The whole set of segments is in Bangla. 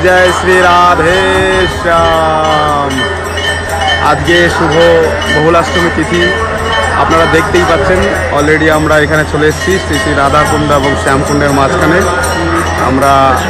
जय श्री राधे श्याम। আজকে শুভ বহুলাষ্টমী তিথি আপনারা দেখতেই পাচ্ছেন। অলরেডি আমরা এখানে চলে এসেছি শ্রী শ্রী রাধাকুণ্ড এবং শ্যামকুণ্ডের মাঝখানে। আমরা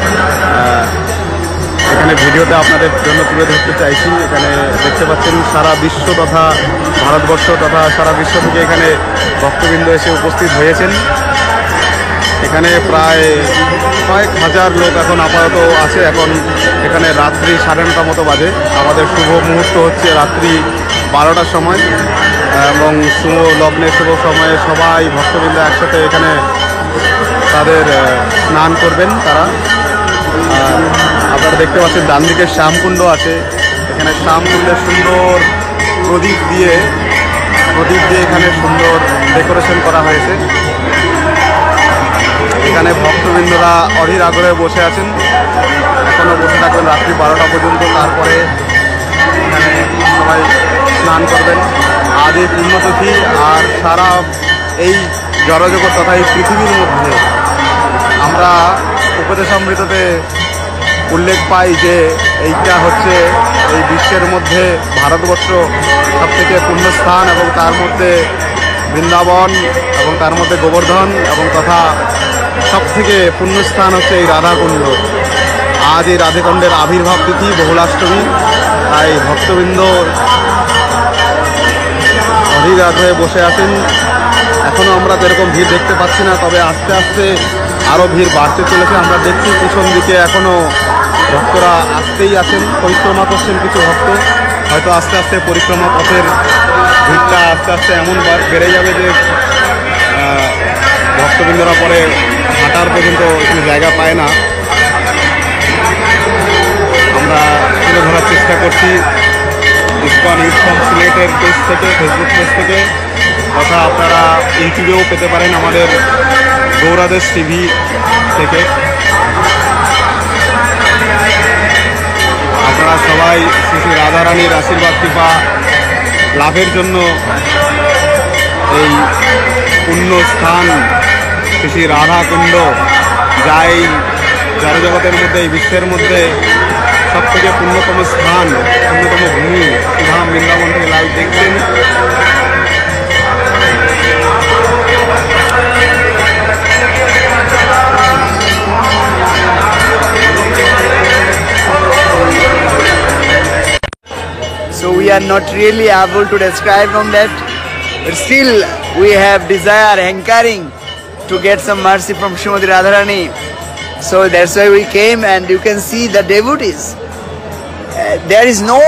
এখানে ভিডিওতে আপনাদের জন্য তুলে ধরতে চাইছি। এখানে দেখতে পাচ্ছেন সারা বিশ্ব তথা ভারতবর্ষ তথা সারা বিশ্ব থেকে এখানে ভক্তবৃন্দ এসে উপস্থিত হয়েছেন। এখানে প্রায় কয়েক হাজার লোক এখন আপাতত আছে। এখন এখানে রাত্রি 9:30 মতো বাজে। আমাদের শুভ মুহূর্ত হচ্ছে রাত্রি 12টার সময় এবং শুভ লগ্নের শুভ সময়ে সবাই ভক্তবৃন্দ একসাথে এখানে তাদের স্নান করবেন তারা। আপনারা দেখতে পাচ্ছেন ডান দিকে শ্যামকুণ্ড আছে। এখানে শ্যামকুণ্ডের সুন্দর প্রদীপ দিয়ে এখানে সুন্দর ডেকোরেশন করা হয়েছে। এখানে ভক্তবৃন্দরা অধীর আগ্রহে বসে আছেন। এখনও বসে থাকবেন রাত্রি 12টা পর্যন্ত। তারপরে এখানে সবাই স্নান করবেন। আজ এই পুণ্যতিথি আর সারা এই জড়জগৎ তথা এই পৃথিবীর মধ্যে আমরা উপদেশামৃততে উল্লেখ পাই যে এইটা হচ্ছে এই বিশ্বের মধ্যে ভারতবর্ষ সবথেকে পুণ্যস্থান এবং তার মধ্যে বৃন্দাবন এবং তার মধ্যে গোবর্ধন এবং তথা সবথেকে পুণ্যস্থান হচ্ছে এই রাধাকুণ্ড। আজ এই রাধাকুণ্ডের আবির্ভাব তিথি বহুলাষ্টমী। তাই ভক্তবৃন্দ অধীর আগ্রহে বসে আছেন। এখনও আমরা সেরকম ভিড় দেখতে পাচ্ছি না, তবে আস্তে আস্তে আরও ভিড় বাড়তে চলেছে। আমরা দেখছি পিছন দিকে এখনও ভক্তরা আসতেই আছেন, পরিক্রমা করছেন কিছু ভক্ত। হয়তো আস্তে আস্তে পরিক্রমা পথের ভিড়টা আস্তে আস্তে এমন বেড়ে যাবে যে ভক্তবৃন্দরা পরে হাঁটার পর্যন্ত এখানে জায়গা পায় না। আমরা তুলে ধরার চেষ্টা করছি ইসকন ইউথ ফ্রম সিলেটের পেজ থেকে, ফেসবুক পেজ থেকে, তথা আপনারা ইউটিউবেও পেতে পারেন আমাদের গৌরাদেশ টিভি থেকে। আপনারা সবাই শ্রী শ্রী রাধারানীর আশীর্বাদ কৃপা লাভের জন্য এই পুণ্য স্থান শ্রী শ্রী রাধাকুণ্ড যাই জড়জগতের মধ্যে এই বিশ্বের মধ্যে সবথেকে পুণ্যতম স্থান, পুণ্যতম ভূমি ধাম বৃন্দাবন থেকে লাইভ দেখছেন। So we are not really able to describe from that, but still we have desire, hankering to get some mercy from Srimati Radharani. So that's why we came, and you can see the devotees. There is no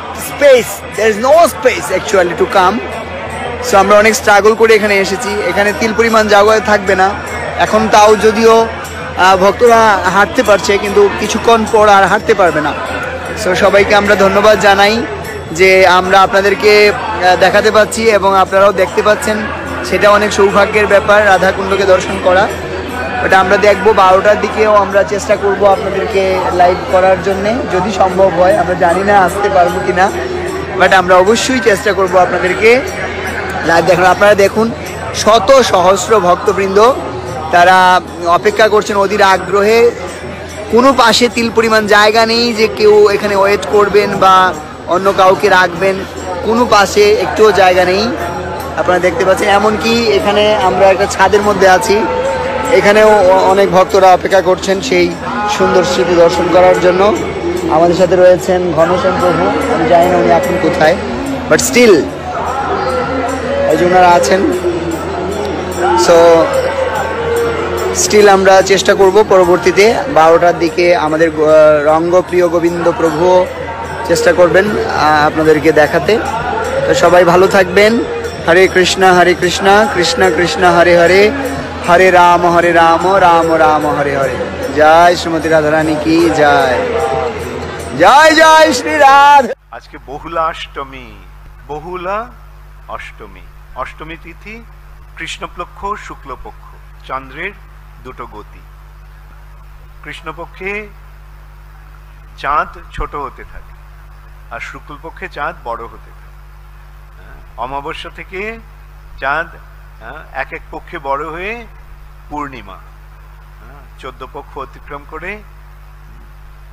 space actually to come. So আমরা অনেক স্ট্রাগল করে এখানে এসেছি। এখানে তিল পরিমাণ জায়গা থাকবে না এখন, তাও যদিও ভক্তরা হাঁটতে পারছে, কিন্তু কিছুক্ষণ পর আর হাঁটতে পারবে না। সো সবাইকে আমরা ধন্যবাদ জানাই যে আমরা আপনাদেরকে দেখাতে পাচ্ছি এবং আপনারাও দেখতে পাচ্ছেন। সেটা অনেক সৌভাগ্যের ব্যাপার রাধাকুণ্ডকে দর্শন করা। ওটা আমরা দেখবো 12টার দিকেও আমরা চেষ্টা করব আপনাদেরকে লাইভ করার জন্যে, যদি সম্ভব হয়। আমরা জানি না আসতে পারবো কিনা, বাট আমরা অবশ্যই চেষ্টা করব আপনাদেরকে লাইভ দেখানো। আপনারা দেখুন শত সহস্র ভক্তবৃন্দ তারা অপেক্ষা করছেন অধীর আগ্রহে। কোনো পাশে তিল পরিমাণ জায়গা নেই যে কেউ এখানে ওয়েট করবেন বা অন্য কাউকে রাখবেন, কোনো পাশে একটুও জায়গা নেই। আপনারা দেখতে পাচ্ছেন, এমনকি এখানে আমরা একটা ছাদের মধ্যে আছি, এখানেও অনেক ভক্তরা অপেক্ষা করছেন সেই সুন্দর স্মৃতি দর্শন করার জন্য। আমাদের সাথে রয়েছেন ঘনশ্যাম প্রভু, আমি জানি না উনি এখন কোথায়, বাট স্টিল এই যে ওনারা আছেন। সো স্টিল আমরা চেষ্টা করব পরবর্তীতে 12টার দিকে আমাদের রঙ্গপ্রিয় গোবিন্দ প্রভু চেষ্টা করবেন আপনাদেরকে দেখাতে। তো সবাই ভালো থাকবেন। হরে কৃষ্ণ কৃষ্ণ কৃষ্ণ হরে হরে, হরে রাম রাম রাম হরে হরে। জয় শ্রীমতী রাধারানী কি জয়। জয় জয় শ্রী রাধা। আজকে বহুলা অষ্টমী, বহুলা অষ্টমী, অষ্টমী তিথি কৃষ্ণপক্ষ শুক্লপক্ষ, চন্দ্রের দুটো গতি। কৃষ্ণপক্ষে চাঁদ ছোট হতে থাকে আর শুক্লপক্ষে চাঁদ বড় হতে থাকে। অমাবস্যা থেকে চাঁদ এক এক পক্ষে বড় হয়ে পূর্ণিমা, 14 পক্ষ অতিক্রম করে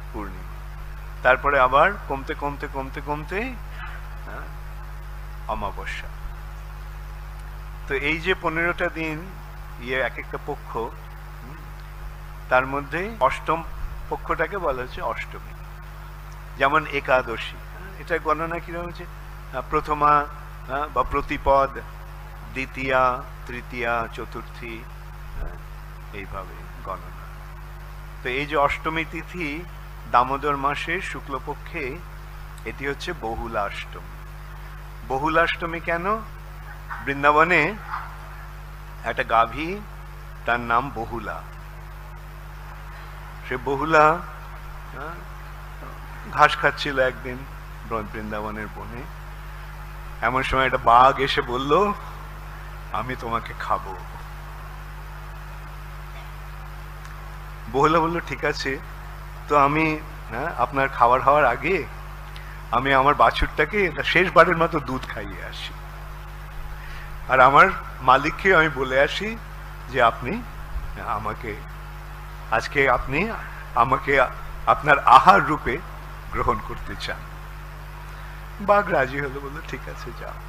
পূর্ণিমা, তারপরে আবার কমতে কমতে কমতে কমতে অমাবস্যা। তো এই যে 15টা দিন এক একটা পক্ষ, তার মধ্যে অষ্টম পক্ষটাকে বলা হচ্ছে অষ্টমী। যেমন একাদশী, এটা গণনা কিরকম হচ্ছে, প্রথমা বা প্রতিপদ, দ্বিতীয়া, তৃতীয়া, চতুর্থী, এইভাবে গণনা। তো এই যে অষ্টমী তিথি দামোদর মাসের শুক্লপক্ষে, এটি হচ্ছে বহুলাষ্টমী। বহুলাষ্টমী কেন? বৃন্দাবনে একটা গাভী, তার নাম বহুলা। সে বহুলা ঘাস খাচ্ছিল একদিন বৃন্দাবনের বনে। এমন সময় একটা বাঘ এসে বলল, আমি তোমাকে খাবো। বহুলা বলল, ঠিক আছে, তো আমি আপনার খাবার হওয়ার আগে আমি আমার বাছুরটাকে শেষবারের মতো দুধ খাইয়ে আসি, আর আমার মালিককে আমি বলে আসি যে আপনি আমাকে আজকে আপনি আমাকে আপনার আহার রূপে গ্রহণ করতে চান। বাঘ রাজি হলো, বললো ঠিক আছে যাও।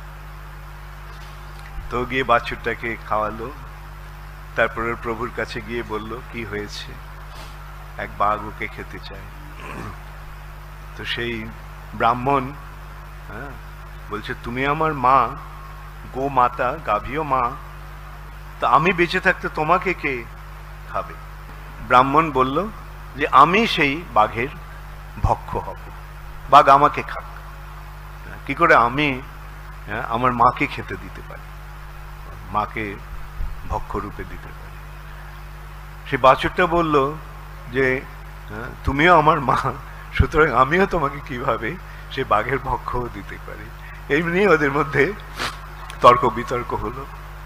তো গিয়ে বাছুরটাকে খাওয়ালো, তারপরে প্রভুর কাছে গিয়ে বলল কি হয়েছে, এক বাঘ ওকে খেতে চায়। তো সেই ব্রাহ্মণ বলছে, তুমি আমার মা, গো মাতা, গাভীও মা, তো আমি বেঁচে থাকতে তোমাকে কে খাবে? ব্রাহ্মণ বলল যে আমি সেই বাঘের ভক্ষ হব, বাঘ আমাকে খাক। কি করে আমি আমার মাকে খেতে দিতে পারি, মাকে ভক্ষ রূপে দিতে পারি? সে বাছুরটা বলল যে তুমিও আমার মা, সুতরাং আমিও তোমাকে কিভাবে সে বাঘের ভক্ষ দিতে পারি। এই নিয়ে ওদের মধ্যে তর্ক বিতর্ক হলো।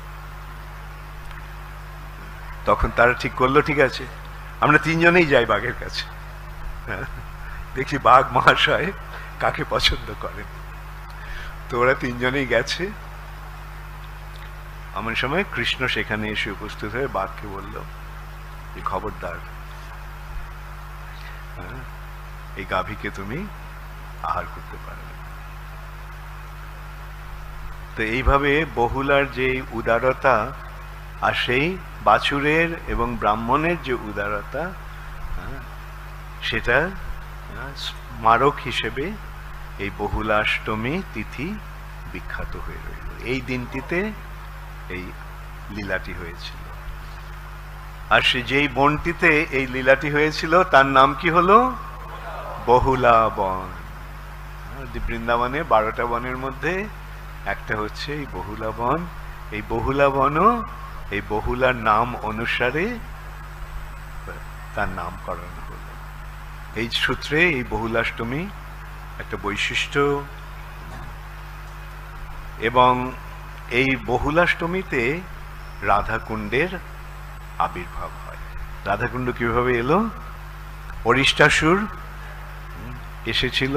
তখন তারা ঠিক করলো, ঠিক আছে আমরা তিনজনেই যাই বাঘের কাছে, দেখি বাঘ মহাশয় কাকে পছন্দ করেন। তো ওরা তিনজনেই গেছে। এমন সময় কৃষ্ণ সেখানে এসে উপস্থিত হয়ে বাঘকে বলল যে খবরদার, এই গাভীকে তুমি আহার করতে পারবে। তো এইভাবে বহুলার যে উদারতা, আর সেই বাছুরের এবং ব্রাহ্মণের যে উদারতা, সেটা স্মারক হিসেবে এই বহুলাষ্টমী তিথি বিখ্যাত হয়ে রইল। এই দিনটিতে এই লীলাটি হয়েছিল। আর সে যেই বনটিতে এই লীলাটি হয়েছিল তার নাম কি হলো? বহুলা বন। বৃন্দাবনে 12টা বনের মধ্যে একটা হচ্ছে এই বহুলা বন। এই বহুলা বনও এই বহুলার নাম অনুসারে তার নামকরণ হলো। এই সূত্রে এই বহুলাষ্টমী একটা বৈশিষ্ট্য। এবং এই বহুলাষ্টমীতে রাধাকুণ্ডের আবির্ভাব হয়। রাধাকুণ্ড কিভাবে এলো? অরিষ্টাসুর এসেছিল।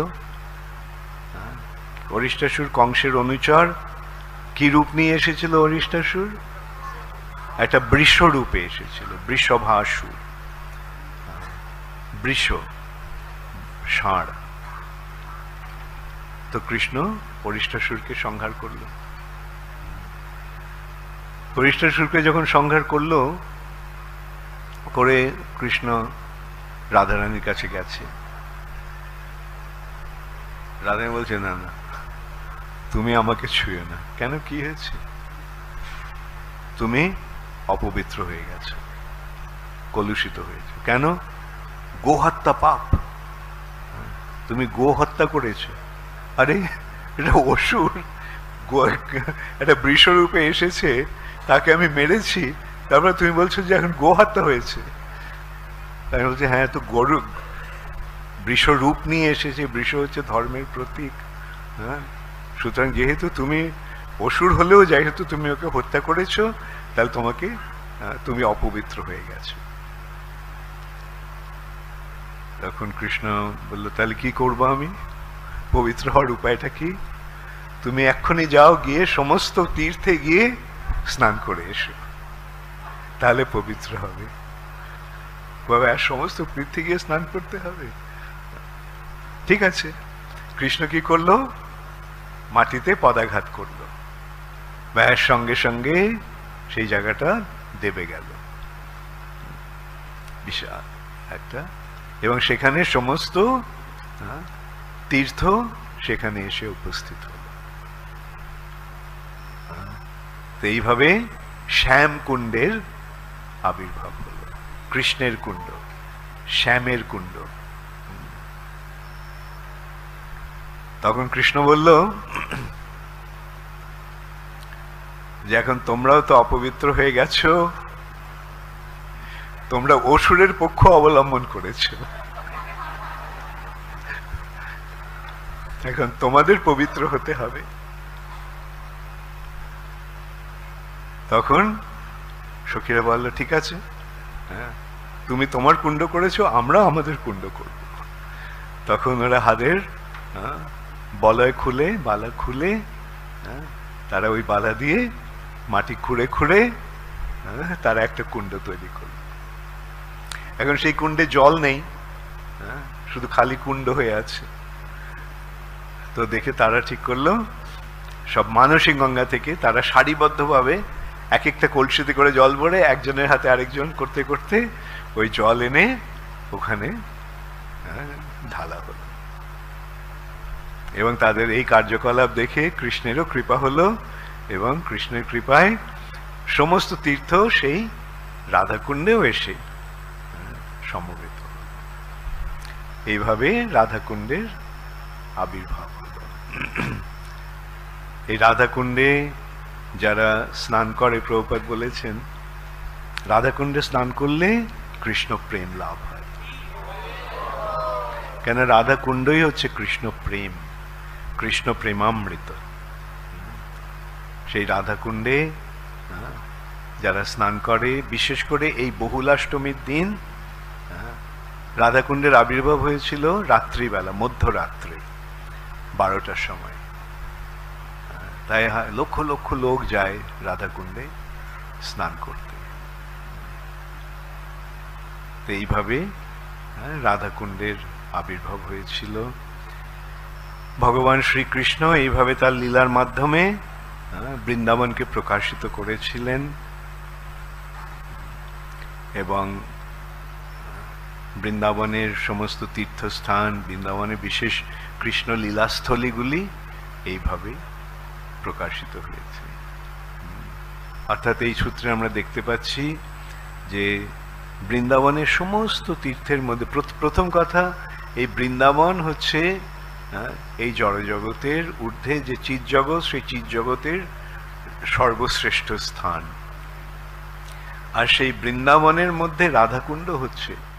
অরিষ্টাসুর কংসের অনুচর। কি রূপ নিয়ে এসেছিল অরিষ্টাসুর? একটা বৃষ রূপে এসেছিল, বৃষভাসুর। বৃষ, ষাঁড়। তো কৃষ্ণ অরিষ্টাসুরকে সংহার করল। অরিষ্টাসুরকে যখন সংহার করলো, করে কৃষ্ণ রাধারানীর কাছে গেছে। রাধারানী বলছে, না না, তুমি আমাকে ছুঁয়ো না। কেন, কি হয়েছে? তুমি অপবিত্র হয়ে গেছো, কলুষিত হয়েছে। কেন? গোহত্যা পাপ, তুমি গো হত্যা করেছো। আরে এটা অসুর, একটা বৃষরূপে এসেছে, তাকে আমি মেরেছি, তারপরে তুমি বলছো যে এখন গো হত্যা হয়েছে। তাই বলছে, হ্যাঁ, তো গরু বৃষরূপ নিয়ে এসেছে, বৃষ হচ্ছে ধর্মের প্রতীক। হ্যাঁ, সুতরাং যেহেতু তুমি অসুর হলেও যেহেতু তুমি ওকে হত্যা করেছো, তাহলে তোমাকে তুমি অপবিত্র হয়ে গেছো। তখন কৃষ্ণ বলল, তাহলে কি করবো আমি? পবিত্র হওয়ার উপায়টা কি? তুমি এক্ষুনি যাও, গিয়ে সমস্ত তীর্থে গিয়ে স্নান করে এসো, তাহলে পবিত্র হবে। বাবা, আর সমস্ত তীর্থে গিয়ে স্নান করতে হবে? ঠিক আছে, কৃষ্ণ কি করলো? মাটিতে পদাঘাত করলো, ব্যাস সঙ্গে সঙ্গে সেই জায়গাটা দেবে গেল, বিশাল একটা। এবং সেখানে সমস্ত তীর্থ সেখানে এসে উপস্থিত হল। তো এইভাবে শ্যাম কুণ্ডের আবির্ভাব হল, কৃষ্ণের কুণ্ড, শ্যামের কুণ্ড। তখন কৃষ্ণ বলল যে এখন তোমরাও তো অপবিত্র হয়ে গেছো, তোমরা অসুরের পক্ষ অবলম্বন করেছো, এখন তোমাদের পবিত্র হতে হবে। তখন সখীরা বলল ঠিক আছে, হ্যাঁ তুমি তোমার কুণ্ড করেছো, আমরা আমাদের কুণ্ড করব। তখন ওরা হাতের বলয় খুলে, বালা খুলে, তারা ওই বালা দিয়ে মাটি খুঁড়ে খুঁড়ে তারা একটা কুণ্ড তৈরি করল। এখন সেই কুণ্ডে জল নেই, শুধু খালি কুণ্ড হয়ে আছে। তো দেখে তারা ঠিক করলো সব মানসী গঙ্গা থেকে তারা সারিবদ্ধভাবে এক একটা কলসিতে করে জল ভরে একজনের হাতে আরেকজন করতে করতে ওই জল এনে ওখানে ঢালা হলো। এবং তাদের এই কার্যকলাপ দেখে কৃষ্ণেরও কৃপা হলো, এবং কৃষ্ণের কৃপায় সমস্ত তীর্থ সেই রাধাকুণ্ডেও এসে সমবেত। এইভাবে রাধাকুণ্ডের আবির্ভাব হলো। এই রাধাকুণ্ডে যারা স্নান করে, প্রভুপাদ বলেছেন রাধাকুণ্ডে স্নান করলে কৃষ্ণ প্রেম লাভ হয়, কেন রাধাকুণ্ডই হচ্ছে কৃষ্ণ প্রেম, কৃষ্ণ প্রেমামৃত। সেই রাধাকুণ্ডে যারা স্নান করে, বিশেষ করে এই বহুলাষ্টমীর দিন রাধাকুণ্ডের আবির্ভাব হয়েছিল রাত্রিবেলা, মধ্যরাত্রে 12টার সময়। তাই লক্ষ লক্ষ লোক যায় রাধাকুণ্ডে স্নান করতে। তো এইভাবে রাধাকুণ্ডের আবির্ভাব হয়েছিল। ভগবান শ্রীকৃষ্ণ এইভাবে তার লীলার মাধ্যমে বৃন্দাবনকে প্রকাশিত করেছিলেন, এবং বৃন্দাবনের সমস্ত তীর্থস্থান, বৃন্দাবনের বিশেষ কৃষ্ণ লীলাস্থলীগুলি এইভাবে প্রকাশিত হয়েছে। অর্থাৎ এই সূত্রে আমরা দেখতে পাচ্ছি যে বৃন্দাবনের সমস্ত তীর্থের মধ্যে প্রথম কথা, এই বৃন্দাবন হচ্ছে এই জড়জগতের ঊর্ধ্বে যে চিৎজগৎ, সেই চিৎজগতের সর্বশ্রেষ্ঠ স্থান। আর সেই বৃন্দাবনের মধ্যে রাধাকুণ্ড হচ্ছে